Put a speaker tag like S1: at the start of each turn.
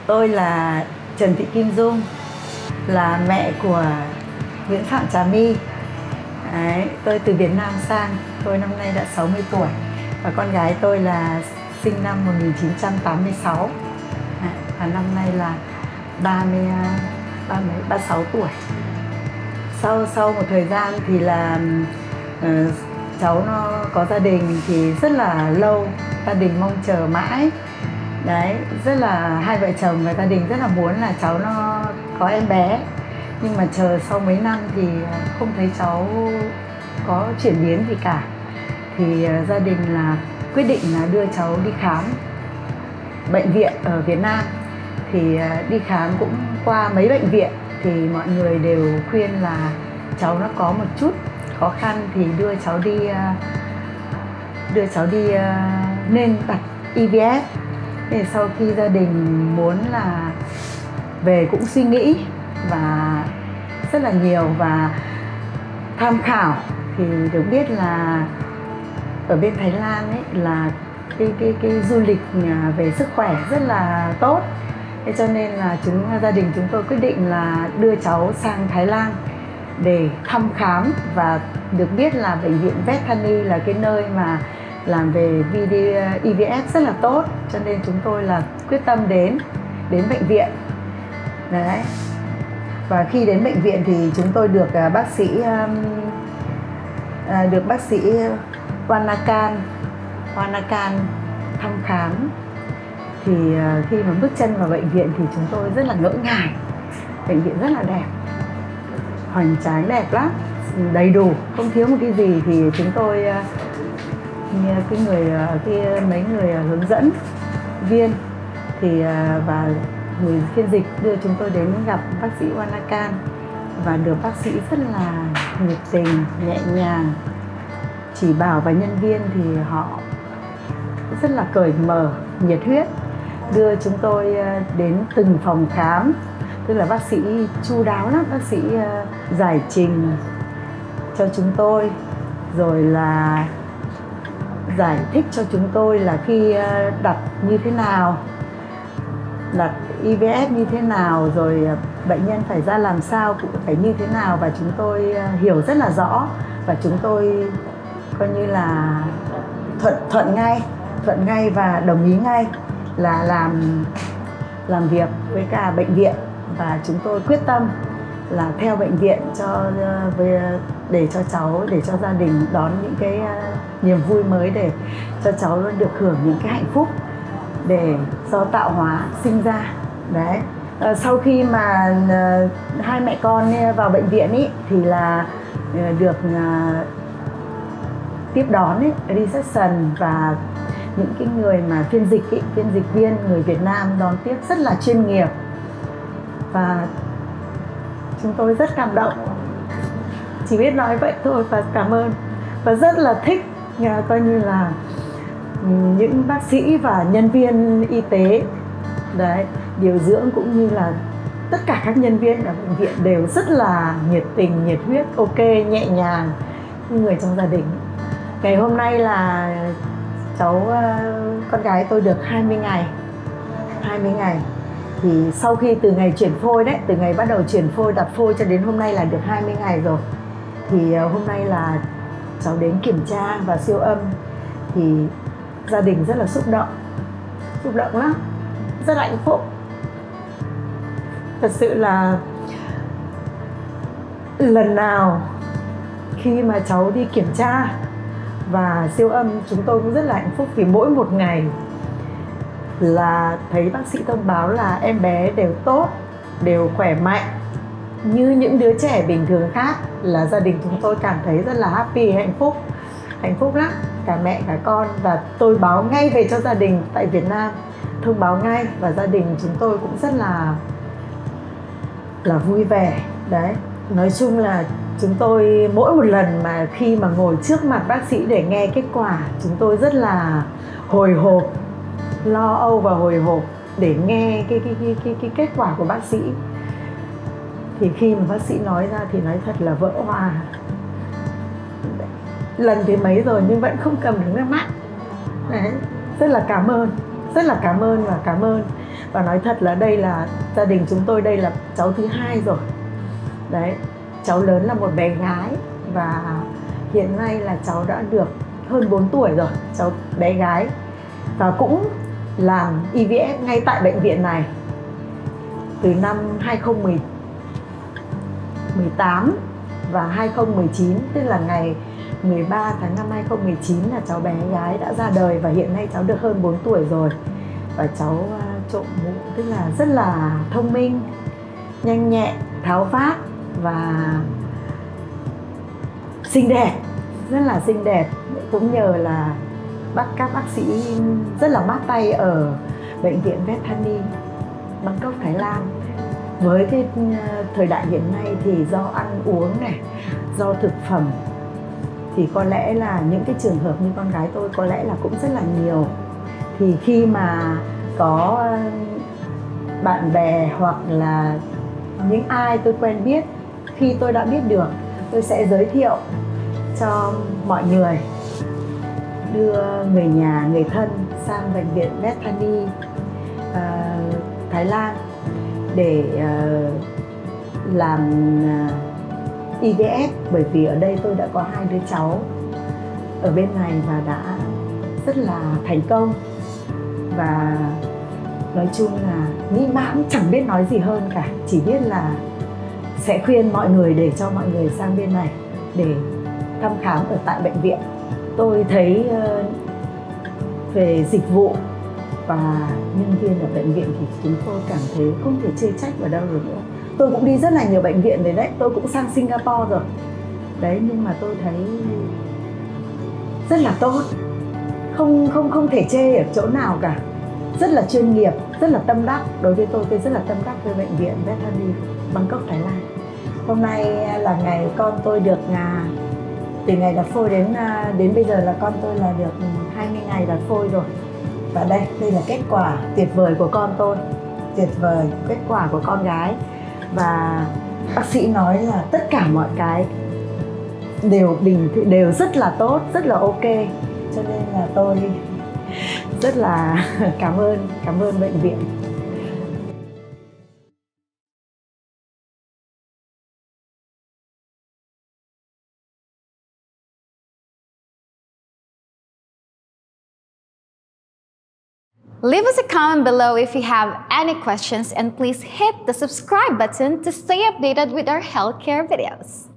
S1: Tôi là Trần Thị Kim Dung, là mẹ của Nguyễn Phạm Trà My. Đấy, tôi từ Việt Nam sang, tôi năm nay đã 60 tuổi. Và con gái tôi là sinh năm 1986. Và năm nay là 36 tuổi. Sau một thời gian thì là cháu nó có gia đình thì rất là lâu, gia đình mong chờ mãi. Đấy, rất là hai vợ chồng và gia đình rất là muốn là cháu nó có em bé. Nhưng mà chờ sau mấy năm thì không thấy cháu có chuyển biến gì cả. Thì gia đình là quyết định là đưa cháu đi khám bệnh viện ở Việt Nam. Thì đi khám cũng qua mấy bệnh viện thì mọi người đều khuyên là cháu nó có một chút khó khăn thì đưa cháu đi nên đặt IVF. Thì sau khi gia đình muốn là về cũng suy nghĩ và rất là nhiều và tham khảo thì được biết là ở bên Thái Lan ấy là cái du lịch về sức khỏe rất là tốt. Thế cho nên là gia đình chúng tôi quyết định là đưa cháu sang Thái Lan để thăm khám, và được biết là bệnh viện Bethany là cái nơi mà làm về IVF rất là tốt, cho nên chúng tôi là quyết tâm đến bệnh viện. Đấy. Và khi đến bệnh viện thì chúng tôi được bác sĩ Wanakan thăm khám. Thì khi mà bước chân vào bệnh viện thì chúng tôi rất là ngỡ ngàng. Bệnh viện rất là đẹp, hoành tráng, đẹp lắm, đầy đủ, không thiếu một cái gì. Thì chúng tôi mấy người hướng dẫn viên thì và người phiên dịch đưa chúng tôi đến gặp bác sĩ Wanakan, và được bác sĩ rất là nhiệt tình, nhẹ nhàng chỉ bảo, và nhân viên thì họ rất là cởi mở, nhiệt huyết, đưa chúng tôi đến từng phòng khám. Tức là bác sĩ chu đáo lắm, bác sĩ giải trình cho chúng tôi, rồi là giải thích cho chúng tôi là khi đặt như thế nào, đặt IVF như thế nào, rồi bệnh nhân phải ra làm sao, cũng phải như thế nào, và chúng tôi hiểu rất là rõ, và chúng tôi coi như là thuận ngay và đồng ý ngay là làm việc với cả bệnh viện. Và chúng tôi quyết tâm là theo bệnh viện để cho gia đình đón những cái niềm vui mới, để cho cháu được hưởng những cái hạnh phúc để do tạo hóa sinh ra. Đấy. Sau khi mà hai mẹ con vào bệnh viện ý, thì là được tiếp đón reception, và những cái người mà phiên dịch viên người Việt Nam đón tiếp rất là chuyên nghiệp, và chúng tôi rất cảm động, chỉ biết nói vậy thôi, và cảm ơn và rất là thích, coi như là những bác sĩ và nhân viên y tế đấy, điều dưỡng cũng như là tất cả các nhân viên ở bệnh viện đều rất là nhiệt tình, nhiệt huyết, ok, nhẹ nhàng như người trong gia đình. Ngày hôm nay là con gái tôi được 20 ngày. Thì sau khi từ ngày chuyển phôi đấy, từ ngày bắt đầu chuyển phôi, đặt phôi cho đến hôm nay là được 20 ngày rồi. Thì hôm nay là cháu đến kiểm tra và siêu âm, thì gia đình rất là xúc động lắm, rất hạnh phúc. Thật sự là lần nào khi mà cháu đi kiểm tra và siêu âm, chúng tôi cũng rất là hạnh phúc, vì mỗi một ngày là thấy bác sĩ thông báo là em bé đều tốt, đều khỏe mạnh như những đứa trẻ bình thường khác, là gia đình chúng tôi cảm thấy rất là happy, hạnh phúc lắm, cả mẹ cả con. Và tôi báo ngay về cho gia đình tại Việt Nam, thông báo ngay, và gia đình chúng tôi cũng rất là vui vẻ. Đấy, nói chung là chúng tôi mỗi một lần mà khi mà ngồi trước mặt bác sĩ để nghe kết quả, chúng tôi rất là hồi hộp, lo âu và hồi hộp để nghe cái kết quả của bác sĩ. Thì khi mà bác sĩ nói ra thì nói thật là vỡ hòa. Lần thứ mấy rồi nhưng vẫn không cầm được nước mắt. Đấy, rất là cảm ơn và Và nói thật là đây là gia đình chúng tôi, đây là cháu thứ 2 rồi. Đấy, cháu lớn là một bé gái và hiện nay là cháu đã được hơn 4 tuổi rồi, cháu bé gái. Và cũng làm IVF ngay tại bệnh viện này từ năm 2018 và 2019, tức là ngày 13 tháng 5 2019 là cháu bé gái đã ra đời và hiện nay cháu được hơn 4 tuổi rồi. Và cháu trộm mũ, tức là rất là thông minh, nhanh nhẹn, tháo vát và xinh đẹp, rất là xinh đẹp. Cũng nhờ là các bác sĩ rất là mát tay ở bệnh viện Bethany, Bangkok, Thái Lan. Với cái thời đại hiện nay thì do ăn uống này, do thực phẩm thì có lẽ là những cái trường hợp như con gái tôi có lẽ là cũng rất là nhiều. Thì khi mà có bạn bè hoặc là những ai tôi quen biết, khi tôi đã biết được, tôi sẽ giới thiệu cho mọi người, đưa người nhà, người thân sang bệnh viện Bethany Thái Lan để làm IVF. Bởi vì ở đây tôi đã có 2 đứa cháu ở bên này và đã rất là thành công. Và nói chung là mỹ mãn, chẳng biết nói gì hơn cả, chỉ biết là sẽ khuyên mọi người để cho mọi người sang bên này để thăm khám ở tại bệnh viện. Tôi thấy về dịch vụ và nhân viên ở bệnh viện thì chúng tôi cảm thấy không thể chê trách vào đâu được nữa. Tôi cũng đi rất là nhiều bệnh viện rồi đấy, tôi cũng sang Singapore rồi đấy, nhưng mà tôi thấy rất là tốt, không thể chê ở chỗ nào cả, rất là chuyên nghiệp, rất là tâm đắc. Đối với tôi rất là tâm đắc với bệnh viện Bethany Bangkok, Thái Lan. Hôm nay là ngày con tôi được từ ngày đặt phôi đến bây giờ là con tôi là được 20 ngày đặt phôi rồi. Và đây là kết quả tuyệt vời của con tôi, tuyệt vời, kết quả của con gái. Và bác sĩ nói là tất cả mọi cái đều rất là tốt, rất là ok. Cho nên là tôi rất là cảm ơn bệnh viện.
S2: Leave us a comment below if you have any questions, and please hit the subscribe button to stay updated with our healthcare videos.